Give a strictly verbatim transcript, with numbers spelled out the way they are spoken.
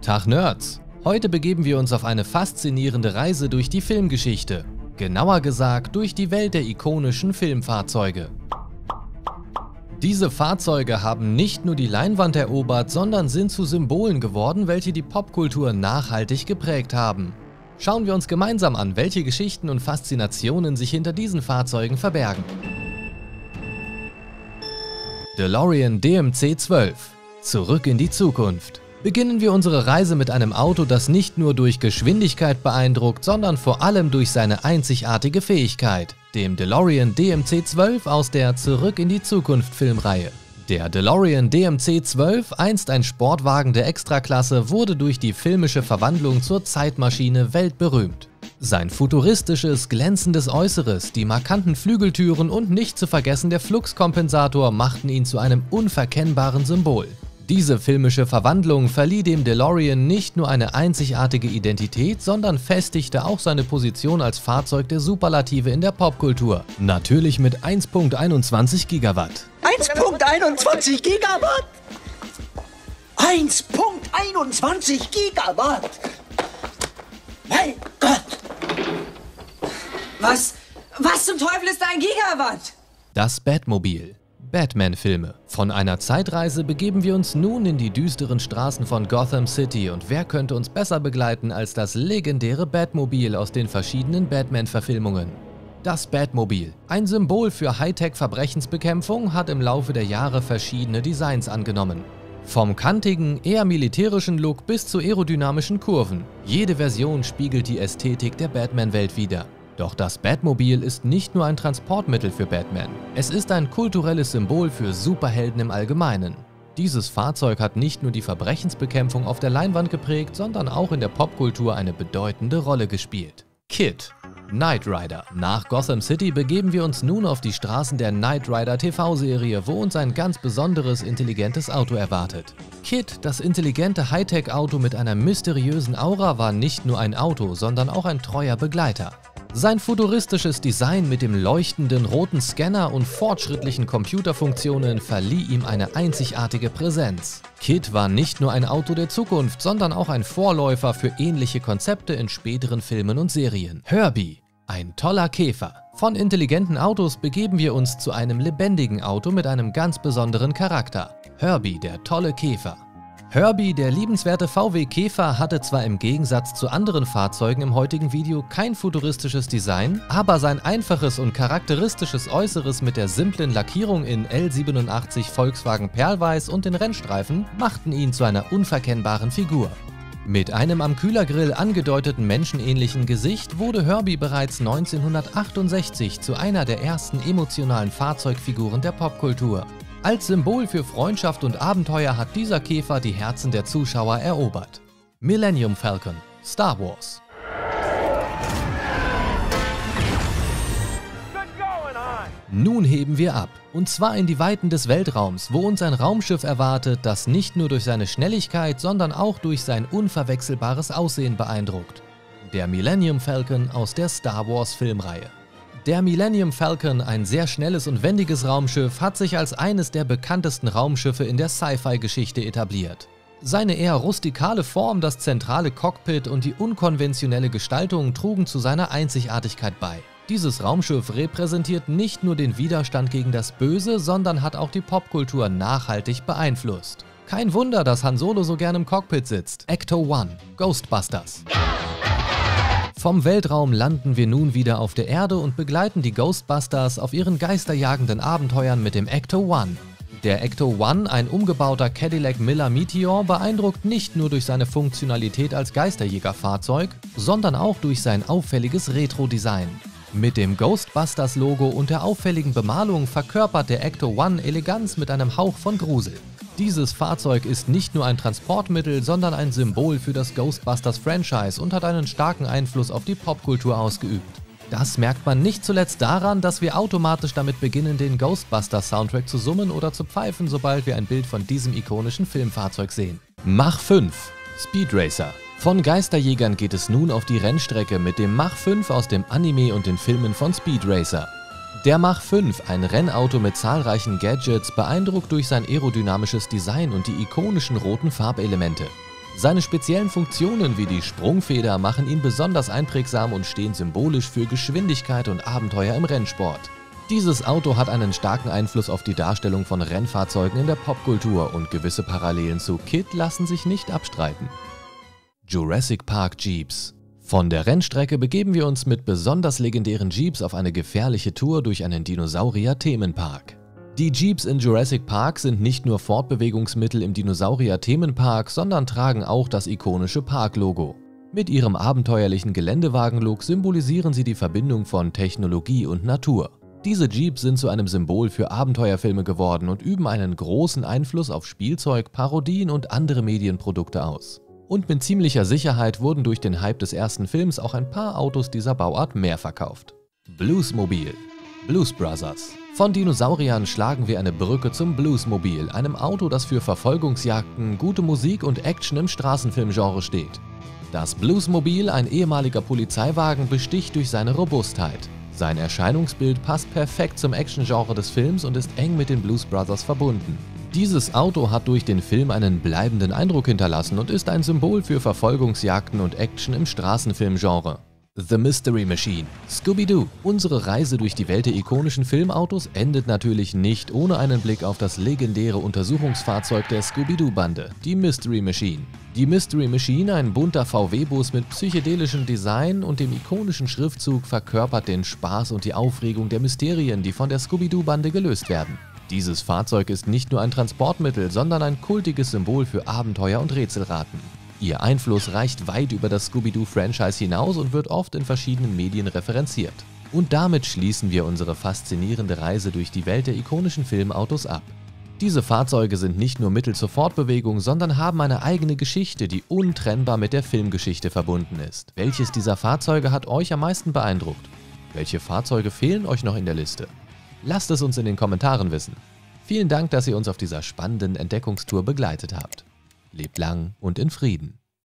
Tag Nerds! Heute begeben wir uns auf eine faszinierende Reise durch die Filmgeschichte. Genauer gesagt durch die Welt der ikonischen Filmfahrzeuge. Diese Fahrzeuge haben nicht nur die Leinwand erobert, sondern sind zu Symbolen geworden, welche die Popkultur nachhaltig geprägt haben. Schauen wir uns gemeinsam an, welche Geschichten und Faszinationen sich hinter diesen Fahrzeugen verbergen. DeLorean D M C zwölf. Zurück in die Zukunft. Beginnen wir unsere Reise mit einem Auto, das nicht nur durch Geschwindigkeit beeindruckt, sondern vor allem durch seine einzigartige Fähigkeit, dem DeLorean D M C zwölf aus der Zurück in die Zukunft Filmreihe. Der DeLorean D M C zwölf, einst ein Sportwagen der Extraklasse, wurde durch die filmische Verwandlung zur Zeitmaschine weltberühmt. Sein futuristisches, glänzendes Äußeres, die markanten Flügeltüren und nicht zu vergessen der Fluxkompensator machten ihn zu einem unverkennbaren Symbol. Diese filmische Verwandlung verlieh dem DeLorean nicht nur eine einzigartige Identität, sondern festigte auch seine Position als Fahrzeug der Superlative in der Popkultur. Natürlich mit eins Komma einundzwanzig Gigawatt. eins Komma einundzwanzig Gigawatt? eins Komma einundzwanzig Gigawatt? Mein Gott! Was? Was zum Teufel ist ein Gigawatt? Das Batmobil. Batman-Filme. Von einer Zeitreise begeben wir uns nun in die düsteren Straßen von Gotham City und wer könnte uns besser begleiten als das legendäre Batmobil aus den verschiedenen Batman-Verfilmungen. Das Batmobil, ein Symbol für Hightech-Verbrechensbekämpfung, hat im Laufe der Jahre verschiedene Designs angenommen. Vom kantigen, eher militärischen Look bis zu aerodynamischen Kurven. Jede Version spiegelt die Ästhetik der Batman-Welt wider. Doch das Batmobil ist nicht nur ein Transportmittel für Batman. Es ist ein kulturelles Symbol für Superhelden im Allgemeinen. Dieses Fahrzeug hat nicht nur die Verbrechensbekämpfung auf der Leinwand geprägt, sondern auch in der Popkultur eine bedeutende Rolle gespielt. KITT. Knight Rider. Nach Gotham City begeben wir uns nun auf die Straßen der Knight Rider T V-Serie, wo uns ein ganz besonderes, intelligentes Auto erwartet. KITT, das intelligente Hightech-Auto mit einer mysteriösen Aura, war nicht nur ein Auto, sondern auch ein treuer Begleiter. Sein futuristisches Design mit dem leuchtenden roten Scanner und fortschrittlichen Computerfunktionen verlieh ihm eine einzigartige Präsenz. KITT war nicht nur ein Auto der Zukunft, sondern auch ein Vorläufer für ähnliche Konzepte in späteren Filmen und Serien. Herbie. Ein toller Käfer. Von intelligenten Autos begeben wir uns zu einem lebendigen Auto mit einem ganz besonderen Charakter. Herbie, der tolle Käfer. Herbie, der liebenswerte V W Käfer, hatte zwar im Gegensatz zu anderen Fahrzeugen im heutigen Video kein futuristisches Design, aber sein einfaches und charakteristisches Äußeres mit der simplen Lackierung in L siebenundachtzig Volkswagen Perlweiß und den Rennstreifen machten ihn zu einer unverkennbaren Figur. Mit einem am Kühlergrill angedeuteten menschenähnlichen Gesicht wurde Herbie bereits neunzehnhundertachtundsechzig zu einer der ersten emotionalen Fahrzeugfiguren der Popkultur. Als Symbol für Freundschaft und Abenteuer hat dieser Käfer die Herzen der Zuschauer erobert. Millennium Falcon. Star Wars. Nun heben wir ab, und zwar in die Weiten des Weltraums, wo uns ein Raumschiff erwartet, das nicht nur durch seine Schnelligkeit, sondern auch durch sein unverwechselbares Aussehen beeindruckt. Der Millennium Falcon aus der Star Wars Filmreihe. Der Millennium Falcon, ein sehr schnelles und wendiges Raumschiff, hat sich als eines der bekanntesten Raumschiffe in der Sci-Fi-Geschichte etabliert. Seine eher rustikale Form, das zentrale Cockpit und die unkonventionelle Gestaltung trugen zu seiner Einzigartigkeit bei. Dieses Raumschiff repräsentiert nicht nur den Widerstand gegen das Böse, sondern hat auch die Popkultur nachhaltig beeinflusst. Kein Wunder, dass Han Solo so gern im Cockpit sitzt. Ecto One. Ghostbusters. Vom Weltraum landen wir nun wieder auf der Erde und begleiten die Ghostbusters auf ihren geisterjagenden Abenteuern mit dem Ecto One. Der Ecto One, ein umgebauter Cadillac Miller Meteor, beeindruckt nicht nur durch seine Funktionalität als Geisterjägerfahrzeug, sondern auch durch sein auffälliges Retro-Design. Mit dem Ghostbusters-Logo und der auffälligen Bemalung verkörpert der Ecto One Eleganz mit einem Hauch von Grusel. Dieses Fahrzeug ist nicht nur ein Transportmittel, sondern ein Symbol für das Ghostbusters-Franchise und hat einen starken Einfluss auf die Popkultur ausgeübt. Das merkt man nicht zuletzt daran, dass wir automatisch damit beginnen, den Ghostbusters-Soundtrack zu summen oder zu pfeifen, sobald wir ein Bild von diesem ikonischen Filmfahrzeug sehen. Mach fünf. Speed Racer. Von Geisterjägern geht es nun auf die Rennstrecke mit dem Mach fünf aus dem Anime und den Filmen von Speed Racer. Der Mach fünf, ein Rennauto mit zahlreichen Gadgets, beeindruckt durch sein aerodynamisches Design und die ikonischen roten Farbelemente. Seine speziellen Funktionen wie die Sprungfeder machen ihn besonders einprägsam und stehen symbolisch für Geschwindigkeit und Abenteuer im Rennsport. Dieses Auto hat einen starken Einfluss auf die Darstellung von Rennfahrzeugen in der Popkultur und gewisse Parallelen zu K I T lassen sich nicht abstreiten. Jurassic Park Jeeps. Von der Rennstrecke begeben wir uns mit besonders legendären Jeeps auf eine gefährliche Tour durch einen Dinosaurier-Themenpark. Die Jeeps in Jurassic Park sind nicht nur Fortbewegungsmittel im Dinosaurier-Themenpark, sondern tragen auch das ikonische Park-Logo. Mit ihrem abenteuerlichen Geländewagen-Look symbolisieren sie die Verbindung von Technologie und Natur. Diese Jeeps sind zu einem Symbol für Abenteuerfilme geworden und üben einen großen Einfluss auf Spielzeug, Parodien und andere Medienprodukte aus. Und mit ziemlicher Sicherheit wurden durch den Hype des ersten Films auch ein paar Autos dieser Bauart mehr verkauft. Bluesmobil. Blues Brothers. Von Dinosauriern schlagen wir eine Brücke zum Bluesmobil, einem Auto, das für Verfolgungsjagden, gute Musik und Action im Straßenfilmgenre steht. Das Bluesmobil, ein ehemaliger Polizeiwagen, besticht durch seine Robustheit. Sein Erscheinungsbild passt perfekt zum Actiongenre des Films und ist eng mit den Blues Brothers verbunden. Dieses Auto hat durch den Film einen bleibenden Eindruck hinterlassen und ist ein Symbol für Verfolgungsjagden und Action im Straßenfilmgenre. The Mystery Machine. Scooby-Doo. Unsere Reise durch die Welt der ikonischen Filmautos endet natürlich nicht ohne einen Blick auf das legendäre Untersuchungsfahrzeug der Scooby-Doo-Bande, die Mystery Machine. Die Mystery Machine, ein bunter V W-Bus mit psychedelischem Design und dem ikonischen Schriftzug, verkörpert den Spaß und die Aufregung der Mysterien, die von der Scooby-Doo-Bande gelöst werden. Dieses Fahrzeug ist nicht nur ein Transportmittel, sondern ein kultiges Symbol für Abenteuer und Rätselraten. Ihr Einfluss reicht weit über das Scooby-Doo-Franchise hinaus und wird oft in verschiedenen Medien referenziert. Und damit schließen wir unsere faszinierende Reise durch die Welt der ikonischen Filmautos ab. Diese Fahrzeuge sind nicht nur Mittel zur Fortbewegung, sondern haben eine eigene Geschichte, die untrennbar mit der Filmgeschichte verbunden ist. Welches dieser Fahrzeuge hat euch am meisten beeindruckt? Welche Fahrzeuge fehlen euch noch in der Liste? Lasst es uns in den Kommentaren wissen. Vielen Dank, dass ihr uns auf dieser spannenden Entdeckungstour begleitet habt. Lebt lang und in Frieden.